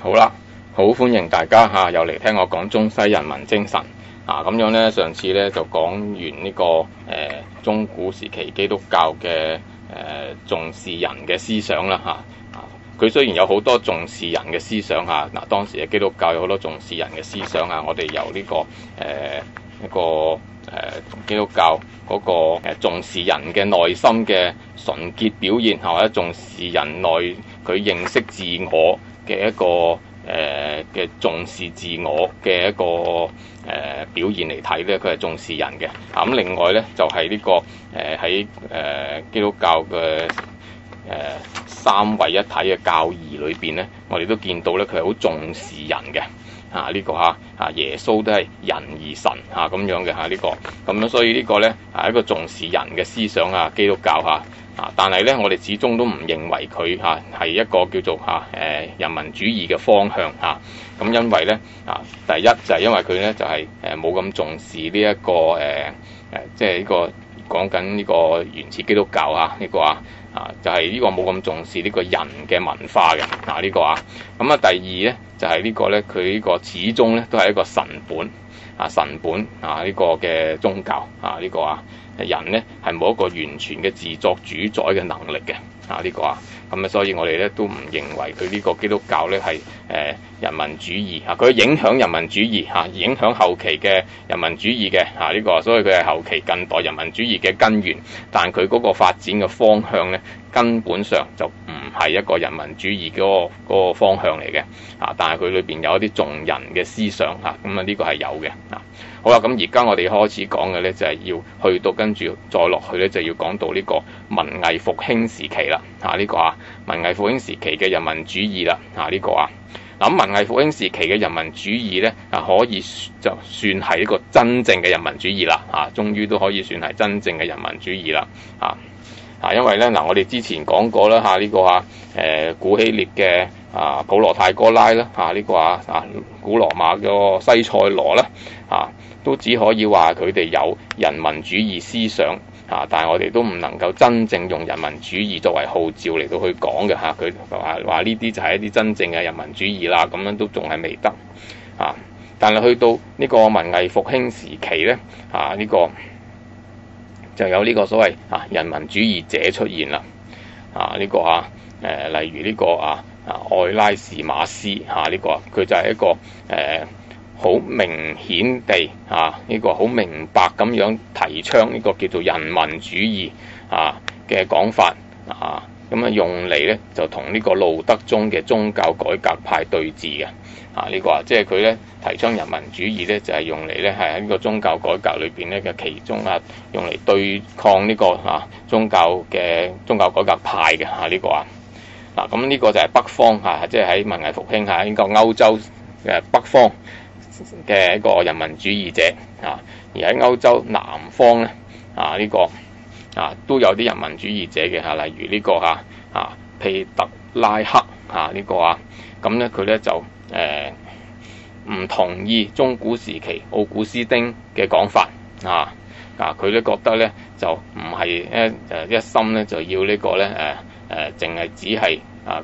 好啦，好歡迎大家又嚟聽我講中西人民精神咁樣咧。上次咧就講完呢個中古時期基督教嘅重視人嘅思想啦佢雖然有好多重視人嘅思想當時嘅基督教有好多重視人嘅思想我哋由呢個一個基督教嗰個重視人嘅內心嘅純潔表現或者重視人內佢認識自我嘅一個嘅重視自我嘅一個表現嚟睇咧，佢係重視人嘅。咁另外咧就係呢個喺基督教嘅三位一體嘅教義裏邊咧，我哋都見到咧佢係好重視人嘅。呢個耶穌都係人而神咁樣嘅呢個，咁樣所以呢個咧係一個重視人嘅思想基督教但係咧我哋始終都唔認為佢係一個叫做人民主義嘅方向咁因為咧第一就係因為佢咧就係冇咁重視呢一個即係呢個講緊呢個原始基督教呢個就係呢個冇咁重視呢個人嘅文化嘅呢個咁第二咧就係呢個咧佢呢個始終咧都係一個神本神本呢個嘅宗教呢個人咧係冇一個完全嘅自作主宰嘅能力嘅呢個咁所以我哋咧都唔認為佢呢個基督教咧係人民主義佢影響人民主義影響後期嘅人民主義嘅呢個，所以佢係後期近代人民主義嘅根源，但佢嗰個發展嘅方向咧根本上就唔係一個人民主義嗰個方向嚟嘅但係佢裏邊有一啲重人嘅思想咁呢個係有嘅好啦，咁而家我哋開始講嘅咧就係要去到跟住再落去咧就要講到呢個文藝復興時期啦呢個文藝復興時期嘅人民主義啦呢個咁文藝復興時期嘅人民主義咧可以就算係一個真正嘅人民主義啦終於都可以算係真正嘅人民主義啦因為咧我哋之前講過啦呢個古希臘嘅普羅泰戈拉啦呢個古羅馬嘅西塞羅啦都只可以話佢哋有人民主義思想但係我哋都唔能夠真正用人民主義作為號召嚟到去講嘅佢話呢啲就係一啲真正嘅人民主義啦，咁樣都仲係未得但係去到呢個文藝復興時期咧呢個就有呢個所謂人民主義者出現啦呢個例如呢個愛拉士馬斯呢個佢就係一個好明顯地呢個好明白咁樣提倡呢個叫做人民主義嘅講法咁用嚟咧就同呢個路德宗嘅宗教改革派對峙嘅呢個即係佢咧提倡人民主義咧就係用嚟咧係喺呢個宗教改革裏邊咧嘅其中用嚟對抗呢個宗教改革派嘅呢個咁呢個就係北方即係喺文藝復興呢個歐洲嘅北方嘅一個人民主義者而喺歐洲南方咧呢個都有啲人民主義者嘅例如呢個庇特拉克呢個咁咧佢咧就唔同意中古時期奧古斯丁嘅講法佢咧覺得咧就唔係一心咧就要呢個咧淨係只係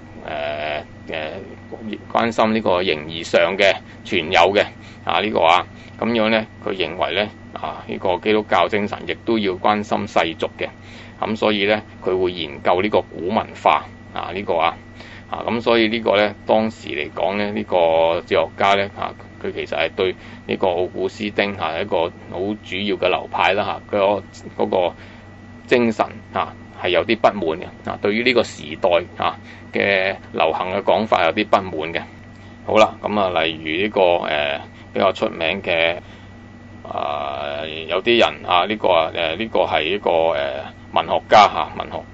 關心呢個形而上嘅存有嘅呢個咁樣咧佢認為咧呢個基督教精神亦都要關心世俗嘅，咁所以咧佢會研究呢個古文化呢個咁所以呢個咧當時嚟講咧呢個哲學家咧佢其實係對呢個奧古斯丁係一個好主要嘅流派啦佢嗰個精神係有啲不滿嘅對於呢個時代嘅流行嘅講法有啲不滿嘅。好啦，咁例如呢個比較出名嘅有啲人呢個呢個係一個文學家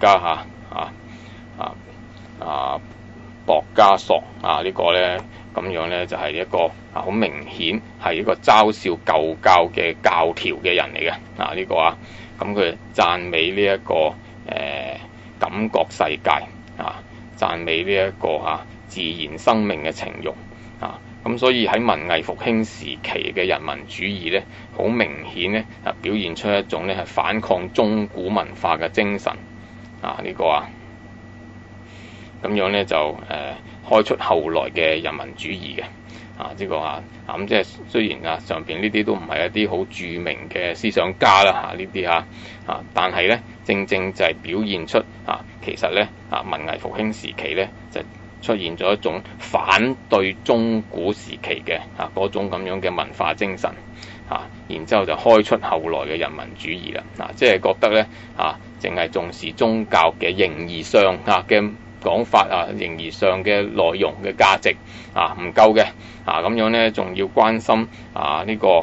博加索呢個咧咁樣咧就係一個好明顯係一個嘲笑舊教嘅教條嘅人嚟嘅呢個咁佢讚美呢一個感覺世界讚美呢一個自然生命嘅情慾咁所以喺文藝復興時期嘅人民主義咧，好明顯咧表現出一種咧係反抗中古文化嘅精神呢個咁樣咧就開出後來嘅人民主義嘅。呢個咁即係雖然上邊呢啲都唔係一啲好著名嘅思想家啦呢啲但係咧正正就係表現出其實咧文藝復興時期咧就出現咗一種反對中古時期嘅嗰種咁樣嘅文化精神然之後就開出後來嘅人民主義啦即係覺得咧淨係重視宗教嘅形而上嘅講法形而上嘅內容嘅價值唔夠嘅咁樣咧，仲要關心呢個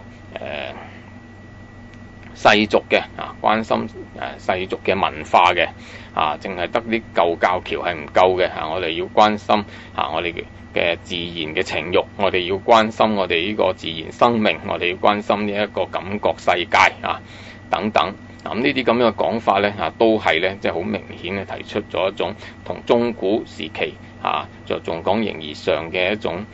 世俗嘅關心世俗嘅文化嘅淨係得啲舊教條係唔夠嘅我哋要關心我哋嘅自然嘅情慾，我哋要關心我哋呢個自然生命，我哋要關心呢一個感覺世界等等。咁呢啲咁樣嘅講法咧都係咧即係好明顯咧提出咗一種同中古時期就仲講形而上嘅一種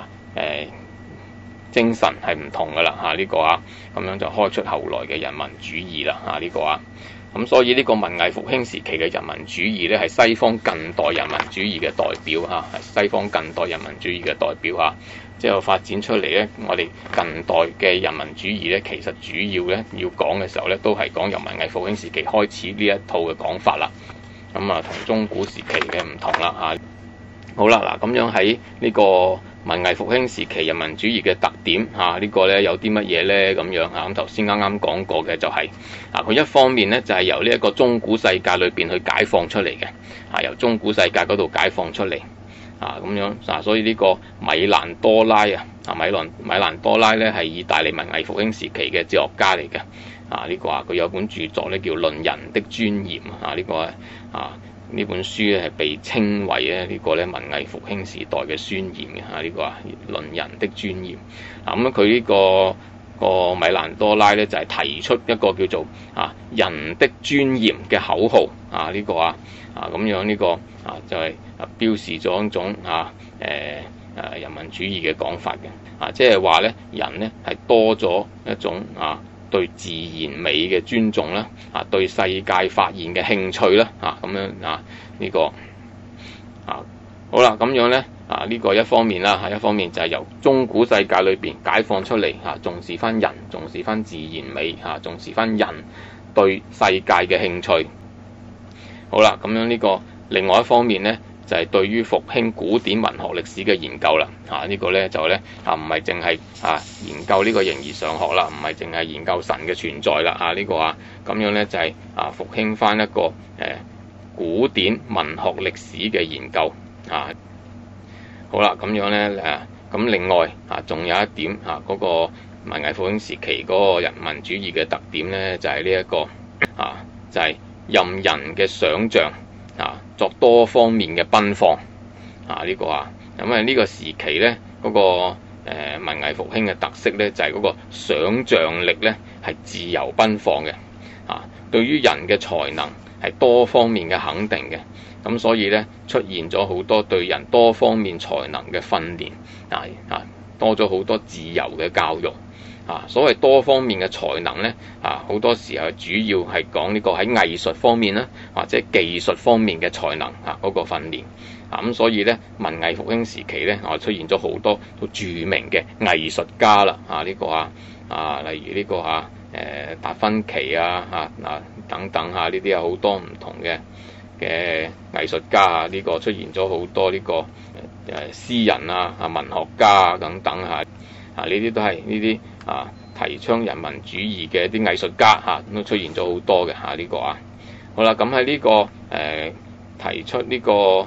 精神係唔同噶啦呢個咁樣就開出後來嘅人民主義啦呢個咁所以呢個文藝復興時期嘅人民主義咧係西方近代人民主義嘅代表係西方近代人民主義嘅代表之後發展出嚟咧，我哋近代嘅人民主義咧，其實主要咧要講嘅時候咧，都係講由文藝復興時期開始呢一套嘅講法啦。咁同中古時期嘅唔同啦好啦，咁樣喺呢個文藝復興時期人民主義嘅特點呢個咧有啲乜嘢咧咁樣咁頭先啱啱講過嘅就係佢一方面咧就係由呢一個中古世界裏邊去解放出嚟嘅由中古世界嗰度解放出嚟。咁樣所以呢個米蘭多拉米蘭多拉咧係意大利文藝復興時期嘅哲學家嚟嘅呢個佢有本著作咧叫《論人的尊嚴》呢個呢本書咧係被稱為咧呢個咧文藝復興時代嘅宣言嘅呢個論人的尊嚴咁佢呢個米蘭多拉咧就係提出一個叫做人的尊嚴嘅口號呢個咁樣呢個就係標示咗一種人民主義嘅講法嘅即係話咧人咧係多咗一種對自然美嘅尊重啦對世界發現嘅興趣啦咁樣呢個好啦咁樣咧呢個一方面啦一方面就係由中古世界裏邊解放出嚟重視翻人，重視翻自然美重視翻人對世界嘅興趣。好啦咁樣呢個另外一方面咧就係對於復興古典文學歷史嘅研究啦呢個咧就咧唔係淨係研究呢個形而上學啦，唔係淨係研究神嘅存在啦呢個咁樣咧就係復興翻一個古典文學歷史嘅研究好啦咁樣咧咁另外仲有一點嗰個文藝復興時期嗰個人民主義嘅特點咧就係呢一個就係任人嘅想像作多方面嘅奔放呢個咁呢個時期咧嗰個文藝復興嘅特色咧就係嗰個想像力咧係自由奔放嘅對於人嘅才能係多方面嘅肯定嘅，咁所以咧出現咗好多對人多方面才能嘅訓練多咗好多自由嘅教育所謂多方面嘅才能咧好多時候主要係講呢個喺藝術方面啦，或者技術方面嘅才能嗰個訓練咁所以咧文藝復興時期咧出現咗好多好著名嘅藝術家啦呢個例如呢個達芬奇等等呢啲有好多唔同嘅藝術家呢個出現咗好多呢個詩人文學家等等呢啲都係呢啲提倡人民主義嘅啲藝術家都出現咗好多嘅呢個好啦咁喺呢個提出呢個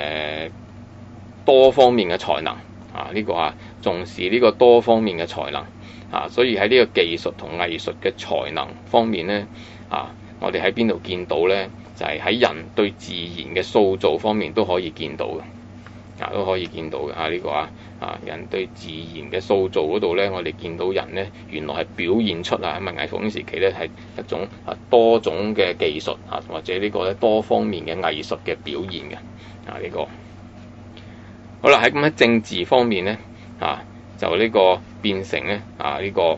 多方面嘅才能呢個重視呢個多方面嘅才能所以喺呢個技術同藝術嘅才能方面咧我哋喺邊度見到咧？就係喺人對自然嘅塑造方面都可以見到嘅都可以見到嘅呢個人對自然嘅塑造嗰度咧，我哋見到人咧原來係表現出喺文藝復興時期咧係一種多種嘅技術或者呢個咧多方面嘅藝術嘅表現嘅呢個好啦。喺政治方面咧就呢個變成咧呢個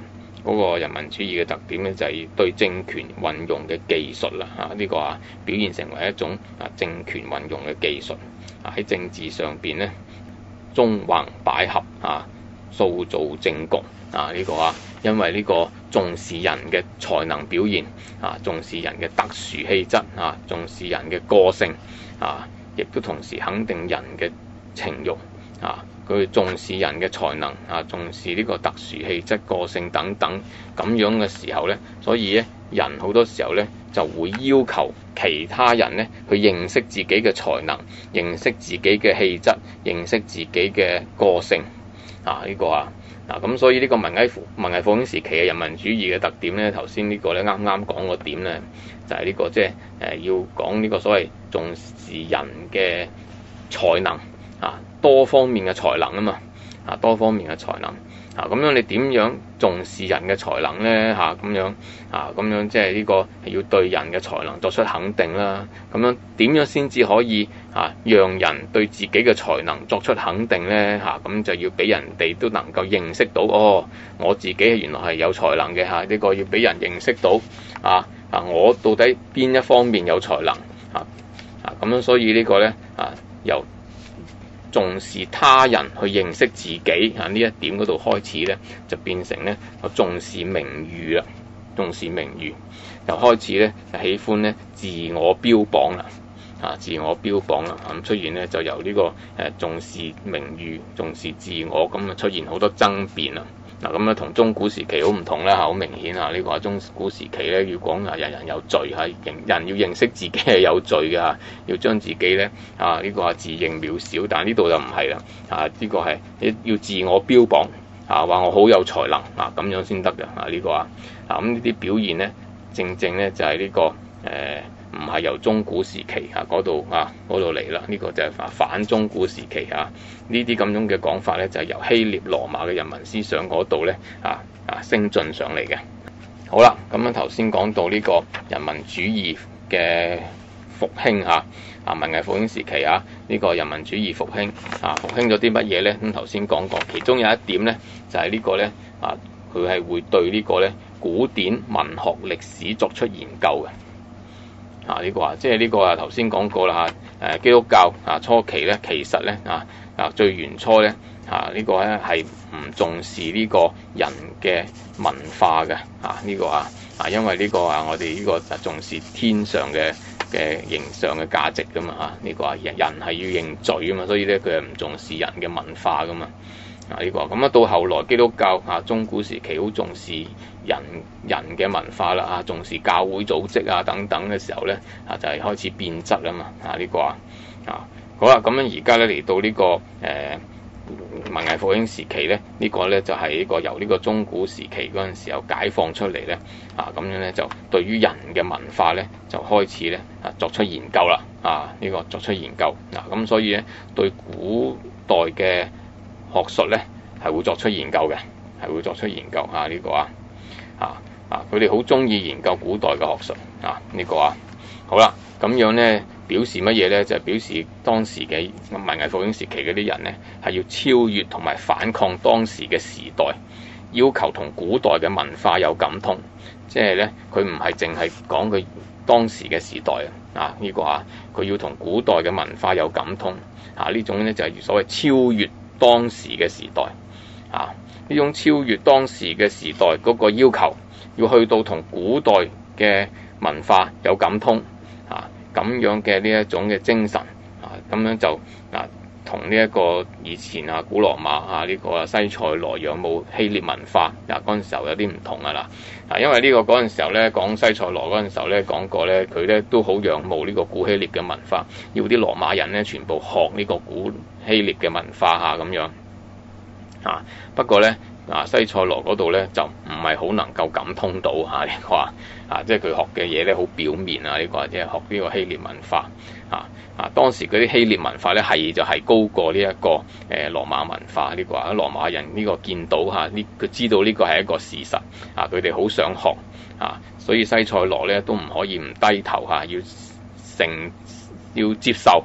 嗰個人民主義嘅特點咧，就係對政權運用嘅技術啦，呢個表現成為一種政權運用嘅技術，喺政治上邊咧縱橫捭闢，塑造政局，呢個因為呢個重視人嘅才能表現，重視人嘅特殊氣質，重視人嘅個性，亦都同時肯定人嘅情慾，佢重視人嘅才能，重視呢個特殊氣質、個性等等咁樣嘅時候咧，所以咧人好多時候咧就會要求其他人咧去認識自己嘅才能，認識自己嘅氣質，認識自己嘅個性，咁所以呢個文藝復興時期嘅人民主義嘅特點咧，頭先呢個咧啱啱講個點咧，就係呢個即係要講呢個所謂重視人嘅才能，多方面嘅才能啊嘛，多方面嘅才能，咁樣你點樣重視人嘅才能咧？咁樣即係呢個係要對人嘅才能作出肯定啦。咁樣點樣先至可以讓人對自己嘅才能作出肯定咧？咁就要俾人哋都能夠認識到，我自己原來係有才能嘅，呢個要俾人認識到，我到底邊一方面有才能，咁樣所以呢個咧由重視他人去認識自己呢一點嗰度開始咧，就變成咧重視名譽啦，重視名譽，又開始咧就喜歡咧自我標榜啦，自我標榜啦，咁出現咧就由呢個重視名譽、重視自我，咁出現好多爭辯啦。咁咧同中古時期好唔同啦，好明顯呢個中古時期咧要講人人有罪，人要認識自己係有罪嘅，要將自己咧呢個自認渺小，但係呢度就唔係啦，呢個係要自我標榜，話我好有才能咁樣先得嘅，呢個咁呢啲表現咧，正正咧就係呢個唔係由中古時期嗰度嚟啦，呢個就係反中古時期呢啲咁樣嘅講法咧，就係由希臘羅馬嘅人民思想嗰度咧升進上嚟嘅。好啦，咁樣頭先講到呢個人民主義嘅復興文藝復興時期呢個人民主義復興復興咗啲乜嘢咧？咁頭先講過，其中有一點咧就係呢個咧佢係會對呢個咧古典文學歷史作出研究嘅。呢個即係呢個頭先講過啦基督教初期咧，其實咧最原初咧呢個咧係唔重視呢個人嘅文化嘅呢個因為呢個我哋呢個就重視天上嘅形上嘅價值噶嘛呢個人係要認罪啊嘛，所以咧佢係唔重視人嘅文化噶嘛呢個咁到後來基督教中古時期好重視人嘅文化啦重視教會組織等等嘅時候咧就係開始變質啊嘛呢個好啦，咁樣而家咧嚟到呢個文藝復興時期咧，呢個咧就係呢個由呢個中古時期嗰陣時候解放出嚟咧咁樣咧就對於人嘅文化咧就開始咧作出研究啦呢個作出研究咁所以咧對古代嘅學術咧係會作出研究嘅，係會作出研究呢個佢哋好中意研究古代嘅學術呢個好啦，咁樣咧表示乜嘢咧？就係表示當時嘅文藝復興時期嗰啲人咧係要超越同埋反抗當時嘅時代，要求同古代嘅文化有感通，即係咧佢唔係淨係講佢當時嘅時代呢個佢要同古代嘅文化有感通呢種咧就係所謂超越當時嘅時代呢種超越當時嘅時代嗰個要求，要去到同古代嘅文化有感通咁樣嘅呢一種嘅精神咁樣就同呢一個以前古羅馬呢個西塞羅仰慕希臘文化嗰陣時候有啲唔同啦因為呢個嗰陣時候咧講西塞羅嗰陣時候咧講過咧，佢咧都好仰慕呢個古希臘嘅文化，要啲羅馬人咧全部學呢個古希臘嘅文化咁樣不過咧西塞羅嗰度咧就唔係好能夠感通到呢個即係佢學嘅嘢咧好表面呢個即係學呢個希臘文化當時嗰啲希臘文化咧係就係高過呢一個羅馬文化呢個羅馬人呢個見到佢知道呢個係一個事實佢哋好想學所以西塞羅咧都唔可以唔低頭要接受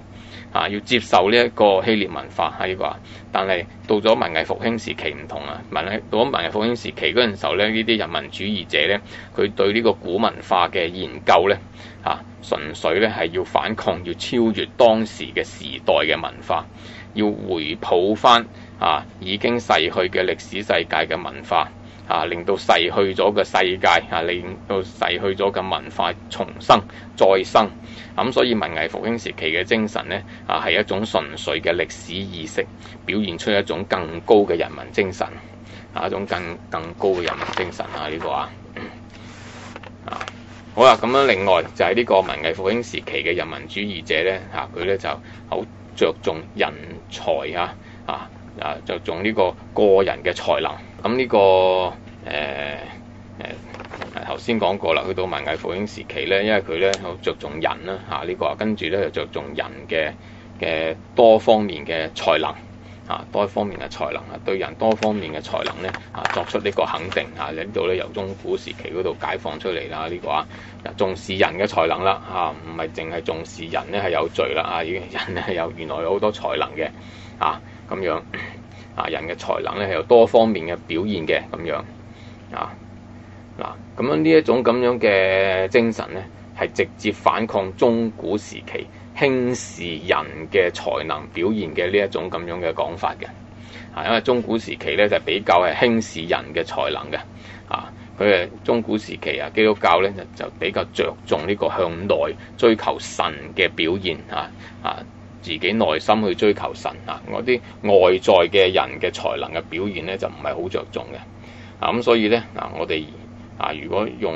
要接受呢一個希臘文化呢個，但係到咗文藝復興時期唔同啦，到咗文藝復興時期嗰陣時候咧，呢啲人文主義者咧，佢對呢個古文化嘅研究咧純粹咧係要反抗，要超越當時嘅時代嘅文化，要回抱翻已經逝去嘅歷史世界嘅文化。令到逝去咗嘅世界令到逝去咗嘅文化重生再生。咁所以文藝復興時期嘅精神咧係一種純粹嘅歷史意識，表現出一種更高嘅人文精神，一種更高嘅人文精神呢個好啦，咁樣另外就係呢個文藝復興時期嘅人文主義者咧佢咧就好着重人才着重呢個人嘅才能。咁呢個頭先講過啦，去到文藝復興時期咧，因為佢咧好着重人啦呢個，跟住咧就着重人嘅多方面嘅才能多方面嘅才能對人多方面嘅才能咧作出呢個肯定呢度咧由中古時期嗰度解放出嚟啦呢個重視人嘅才能啦唔係淨係重視人咧係有罪啦已經人咧係原來有好多才能嘅咁樣。人嘅才能咧係有多方面嘅表現嘅咁樣咁樣呢一種咁樣嘅精神咧，係直接反抗中古時期輕視人嘅才能表現嘅呢一種咁樣嘅講法嘅因為中古時期咧就比較係輕視人嘅才能嘅佢中古時期基督教咧就比較着重呢個向內追求神嘅表現自己內心去追求神嗰啲外在嘅人嘅才能嘅表現咧就唔係好着重嘅咁所以咧我哋如果用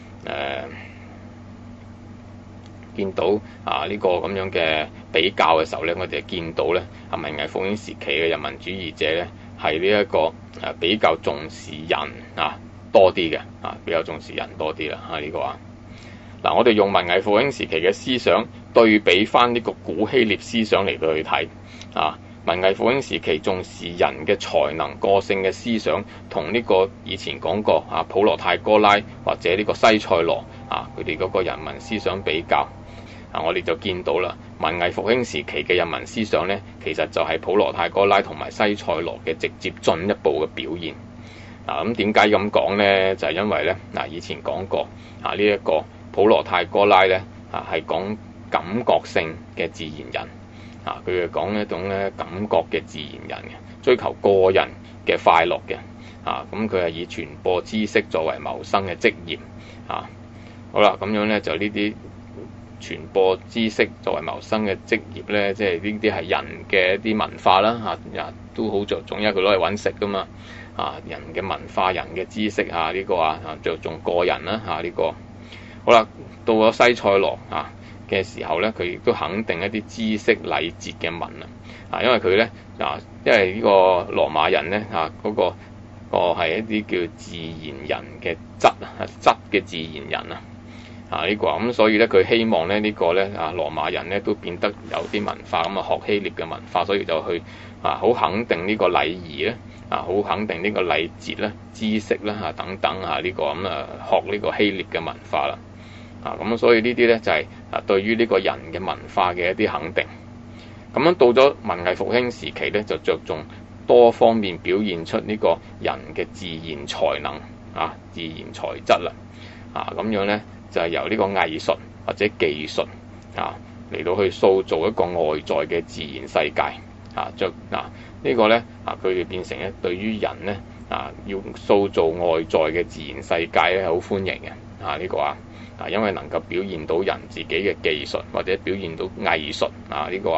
見到呢個咁樣嘅比較嘅時候咧，我哋見到咧文藝復興時期嘅人文主義者咧係呢一個比較重視人多啲嘅比較重視人多啲啦呢個我哋用文藝復興時期嘅思想對比翻呢個古希臘思想嚟到去睇文藝復興時期重視人嘅才能個性嘅思想，同呢個以前講過普羅泰戈拉或者呢個西塞羅佢哋嗰個人文思想比較我哋就見到啦，文藝復興時期嘅人文思想咧，其實就係普羅泰戈拉同埋西塞羅嘅直接進一步嘅表現咁點解咁講咧？就係因為咧以前講過呢一個普羅泰戈拉咧係講感覺性嘅自然人佢係講一種咧感覺嘅自然人嘅，追求個人嘅快樂嘅咁佢係以傳播知識作為謀生嘅職業好啦，咁樣咧就呢啲傳播知識作為謀生嘅職業咧，即係呢啲係人嘅一啲文化啦都好着重，因為佢攞嚟揾食噶嘛人嘅文化、人嘅知識呢個着重個人啦呢個好啦，到咗西塞羅嘅時候咧，佢亦都肯定一啲知識禮節嘅文因為佢咧因為呢個羅馬人咧嗰個係一啲叫自然人嘅質嘅自然人呢個咁，所以咧佢希望咧呢個咧羅馬人咧都變得有啲文化咁學希臘嘅文化，所以就去好肯定呢個禮儀咧好肯定呢個禮節啦、知識啦等等呢個咁學呢個希臘嘅文化啦咁所以呢啲咧就係對於呢個人嘅文化嘅一啲肯定。咁樣到咗文藝復興時期咧，就着重多方面表現出呢個人嘅自然才能自然才質啦咁樣咧就係由呢個藝術或者技術嚟到去塑造一個外在嘅自然世界呢個咧佢哋變成咧對於人咧要塑造外在嘅自然世界咧係好歡迎嘅呢個因為能夠表現到人自己嘅技術或者表現到藝術呢個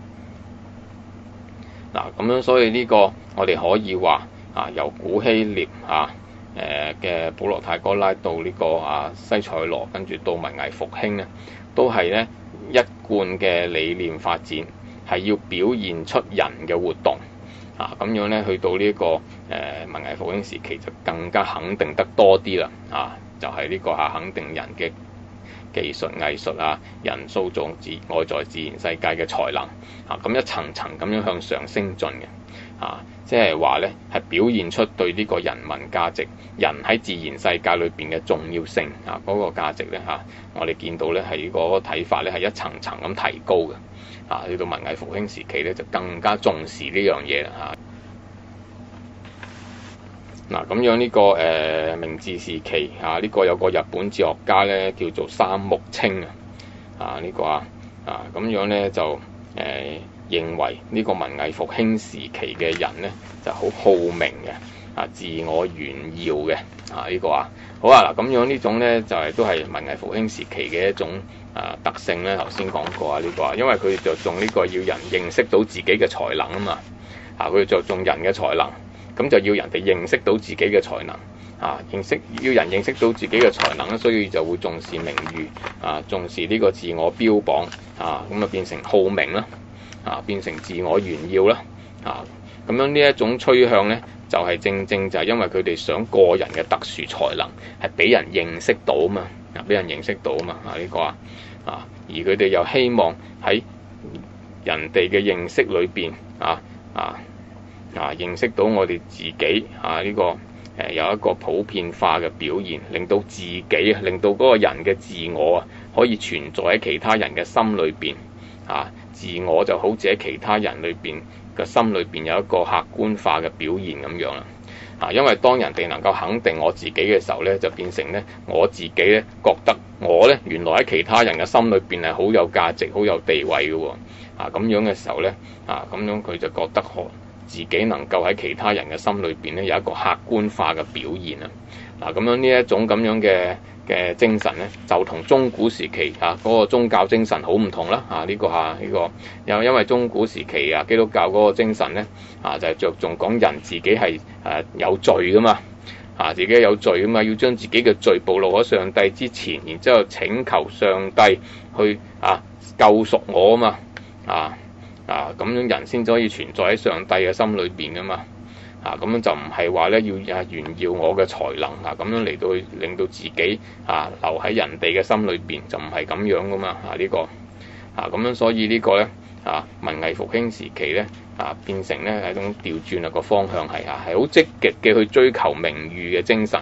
咁樣，所以呢個我哋可以話由古希臘嘅普羅泰戈拉到呢個西塞羅，跟住到文藝復興咧，都係咧一貫嘅理念發展，係要表現出人嘅活動咁樣咧，去到呢個文藝復興時期就更加肯定得多啲啦就係呢個肯定人嘅技術藝術人塑造外在自然世界嘅才能咁一層層咁樣向上升進嘅。 即係話咧係表現出對呢個人文價值、人喺自然世界裏邊嘅重要性嗰個價值咧我哋見到咧係嗰個睇法咧係一層層咁提高嘅去到文藝復興時期咧就更加重視呢樣嘢啦咁樣呢個明治時期呢個有個日本哲學家咧叫做三木清咁樣咧就認為呢個文藝復興時期嘅人咧就好好名嘅自我炫耀嘅好嗱咁樣呢種咧就係都係文藝復興時期嘅一種特性咧。頭先講過因為佢着重呢個要人認識到自己嘅才能啊嘛佢着重人嘅才能，咁就要人哋認識到自己嘅才能要人認識到自己嘅才能，所以就會重視名譽重視呢個自我標榜咁變成好名啦變成自我炫耀啦咁樣呢一種趨向咧就係正就係因為佢哋想個人嘅特殊才能係俾人認識到嘛俾人認識到嘛而佢哋又希望喺人哋嘅認識裏邊認識到我哋自己呢個有一個普遍化嘅表現，令到自己令到嗰個人嘅自我可以存在喺其他人嘅心裏邊自我就好似喺其他人裏邊嘅心裏邊有一個客觀化嘅表現咁樣啦因為當人哋能夠肯定我自己嘅時候咧，就變成咧我自己咧覺得我咧原來喺其他人嘅心裏邊係好有價值、好有地位嘅喎咁樣嘅時候咧咁樣佢就覺得自己能夠喺其他人嘅心裏邊咧有一個客觀化嘅表現咁樣呢一種咁樣嘅精神咧，就同中古時期嗰個宗教精神好唔同啦呢個因為中古時期基督教嗰個精神咧就係着重講人自己係有罪噶嘛自己有罪噶嘛，要將自己嘅罪暴露喺上帝之前，然之後請求上帝去救贖我啊嘛咁樣人先可以存在喺上帝嘅心裏邊噶嘛咁樣就唔係話咧要炫耀我嘅才能咁樣嚟到令到自己留喺人哋嘅心裏邊，就唔係咁樣噶嘛咁樣所以呢個咧文藝復興時期咧變成咧係一種調轉個方向係好積極嘅去追求名譽嘅精神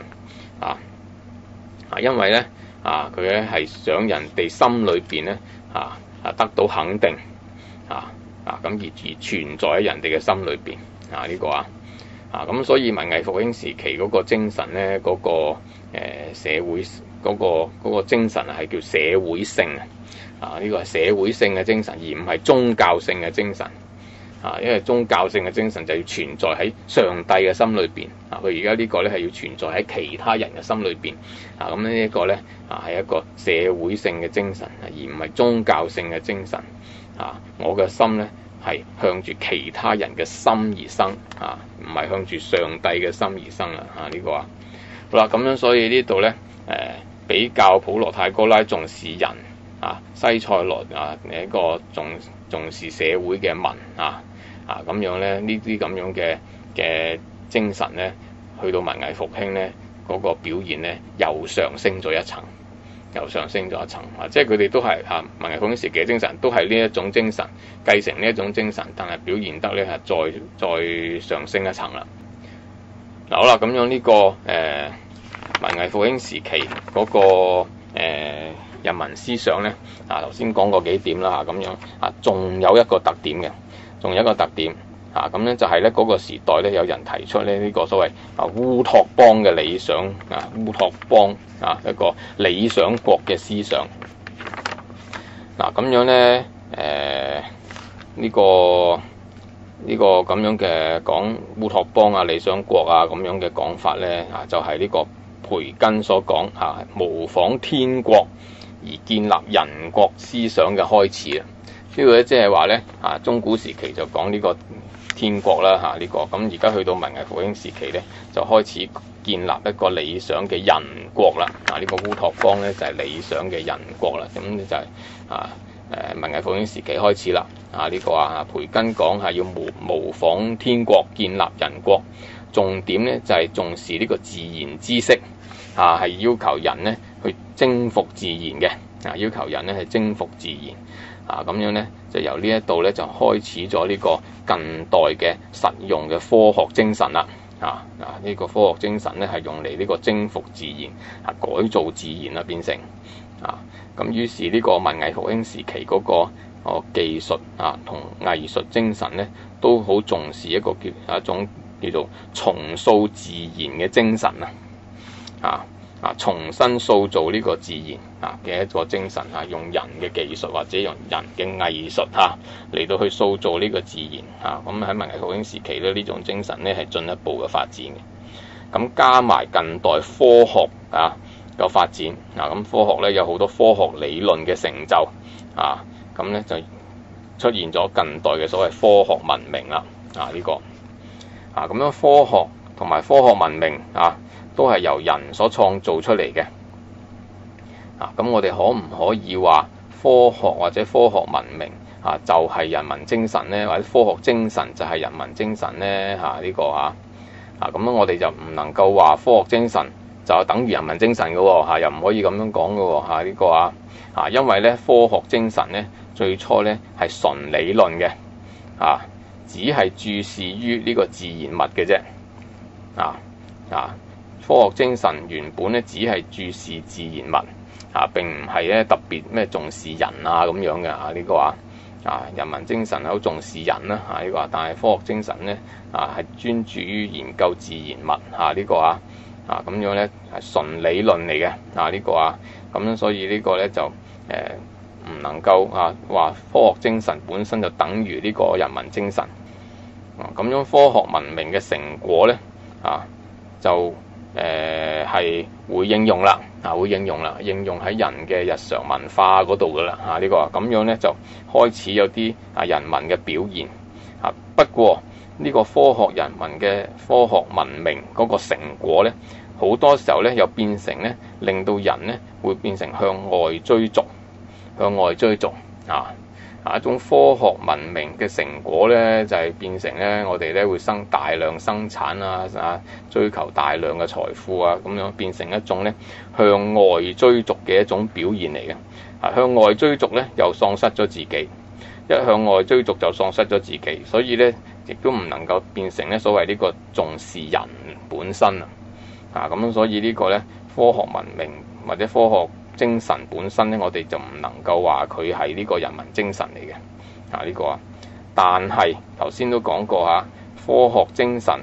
因為咧佢咧係想人哋心裏邊咧得到肯定咁而存在喺人哋嘅心裏邊咁所以文藝復興時期嗰個精神咧，嗰個社會嗰個精神係叫社會性呢個係社會性嘅精神，而唔係宗教性嘅精神因為宗教性嘅精神就要存在喺上帝嘅心裏邊佢而家呢個咧係要存在喺其他人嘅心裏邊咁呢一個咧係一個社會性嘅精神，而唔係宗教性嘅精神我嘅心咧係向住其他人嘅心而生唔係向住上帝嘅心而生啦呢個好啦，咁樣所以呢度咧比較普羅泰戈拉重視人西塞羅一個重視社會嘅民咁樣咧呢啲咁樣嘅精神咧，去到文藝復興咧嗰個表現咧又上升咗一層。即係佢哋都係文藝復興時期嘅精神，都係呢一種精神，繼承呢一種精神，但係表現得咧係再上升一層啦。好啦，咁樣呢個文藝復興時期嗰個人文思想咧頭先講過幾點啦咁樣仲有一個特點嘅，咁咧就係咧嗰個時代咧有人提出咧呢個所謂烏托邦嘅理想烏托邦一個理想國嘅思想咁樣咧呢個咁樣嘅講烏托邦理想國咁樣嘅講法咧就係呢個培根所講模仿天國而建立人國思想嘅開始呢個咧即係話咧中古時期就講呢個天國啦呢個咁而家去到文藝復興時期咧就開始建立一個理想嘅人國啦呢個烏托邦咧就係理想嘅人國啦，咁就係文藝復興時期開始啦呢個培根講係要模仿天國建立人國，重點咧就係重視呢個自然知識係要求人咧去征服自然嘅要求人咧係征服自然咁樣咧就由呢一度咧就開始咗呢個近代嘅實用嘅科學精神啦。呢個科學精神咧係用嚟呢個征服自然改造自然啦，變成咁於是呢個文藝復興時期嗰個技術同藝術精神咧都好重視一種叫做重塑自然嘅精神重新塑造呢個自然嘅一個精神用人嘅技術或者用人嘅藝術嚟到去塑造呢個自然咁喺文藝復興時期咧，呢種精神咧係進一步嘅發展嘅。咁加埋近代科學嘅發展咁科學咧有好多科學理論嘅成就咁咧就出現咗近代嘅所謂科學文明啦。呢個咁樣科學同埋科學文明都係由人所創造出嚟嘅。咁我哋可唔可以話科學或者科學文明就係人民精神呢？或者科學精神就係人民精神呢？咁樣我哋就唔能夠話科學精神就等於人民精神嘅喎，又唔可以咁樣講嘅喎，呢個因為咧科學精神咧最初咧係純理論嘅只係注視於呢個自然物嘅啫科學精神原本咧只係注視自然物並唔係咧特別咩重視人咁樣嘅呢個人民精神係好重視人啦呢個但係科學精神咧係專注於研究自然物呢個咁樣咧係純理論嚟嘅呢個咁樣所以呢個咧就唔能夠話科學精神本身就等於呢個人民精神咁樣科學文明嘅成果咧就係會應用啦，應用喺人嘅日常文化嗰度噶啦呢個咁樣咧就開始有啲人民嘅表現不過呢個科學人民嘅科學文明嗰個成果咧，好多時候咧又變成咧令到人咧會變成向外追逐一種科學文明嘅成果咧，就係變成咧我哋咧會大量生產追求大量嘅財富咁樣變成一種咧向外追逐嘅一種表現嚟嘅。向外追逐咧又喪失咗自己，一向外追逐就喪失咗自己，所以咧亦都唔能夠變成咧所謂呢個重視人本身咁所以呢個咧科學文明或者科學精神本身咧，我哋就唔能夠話佢係呢個人民精神嚟嘅呢個但係頭先都講過科學精神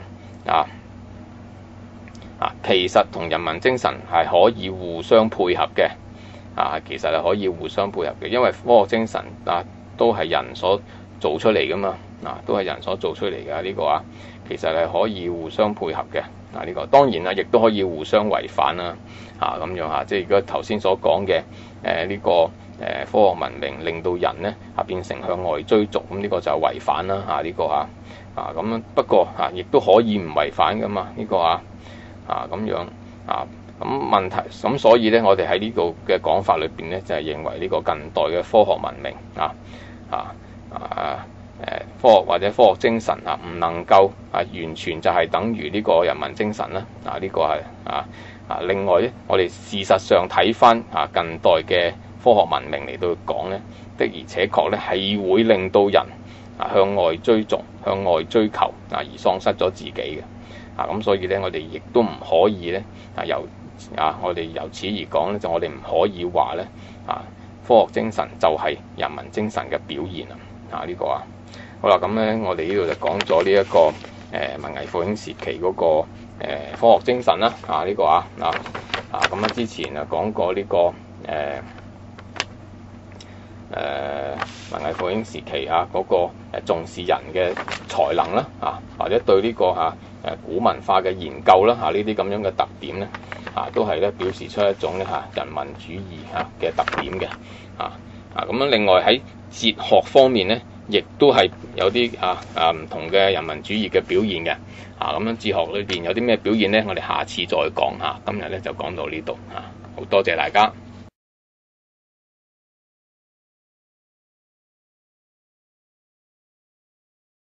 其實同人民精神係可以互相配合嘅其實係可以互相配合嘅，因為科學精神都係人所做出嚟噶嘛都係人所做出嚟嘅呢個其實係可以互相配合嘅呢個當然亦都可以互相違反啦咁樣即係如果頭先所講嘅呢個科學文明令到人咧變成向外追逐，咁呢個就係違反啦呢個咁不過亦都可以唔違反噶嘛呢個咁樣咁問題咁所以咧我哋喺呢度嘅講法裏邊咧就係認為呢個近代嘅科學文明科學或者科學精神唔能夠完全就係等於呢個人民精神啦呢個係另外咧我哋事實上睇翻近代嘅科學文明嚟到講咧，的而且確咧係會令到人向外追逐、向外追求而喪失咗自己嘅咁所以咧我哋亦都唔可以咧我哋由此而講咧，就我哋唔可以話咧科學精神就係人民精神嘅表現呢個好啦，咁咧我哋呢度就講咗呢一個文藝復興時期嗰個科學精神啦呢個咁之前講過呢個文藝復興時期嗰個重視人嘅才能啦或者對呢個古文化嘅研究啦呢啲咁樣嘅特點咧都係咧表示出一種咧人民主義嘅特點嘅咁樣另外喺哲學方面咧，亦都係有啲唔同嘅人民主義嘅表現嘅咁樣哲學裏邊有啲咩表現咧？我哋下次再講今日咧就講到呢度好多謝大家。